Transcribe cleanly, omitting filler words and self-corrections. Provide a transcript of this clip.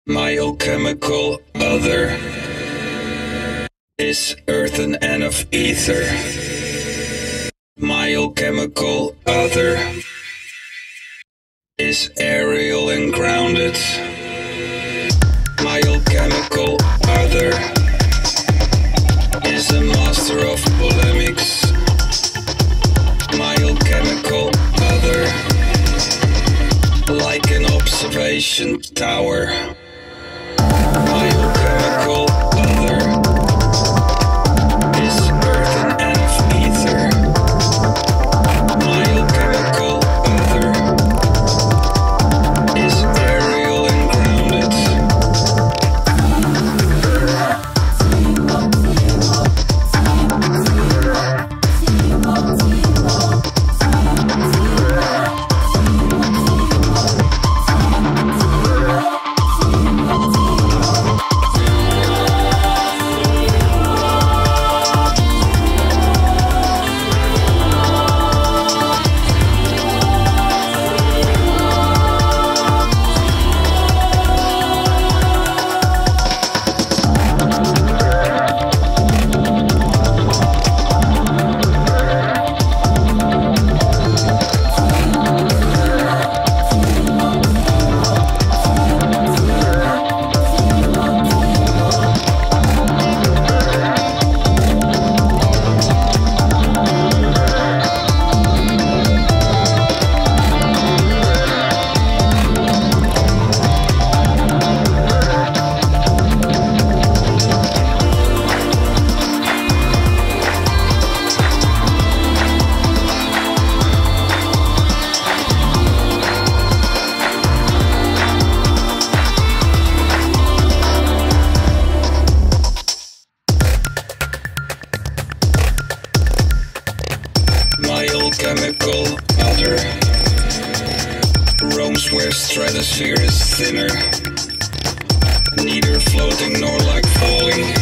My alchemical other is earthen and of ether. My alchemical other is aerial and grounded. My alchemical other is a master of polemics. My alchemical other, like an observation tower. My alchemical other is earthen and of ether. My alchemical other is aerial and grounded. My alchemical other roams where stratosphere is thinner, neither floating nor like falling.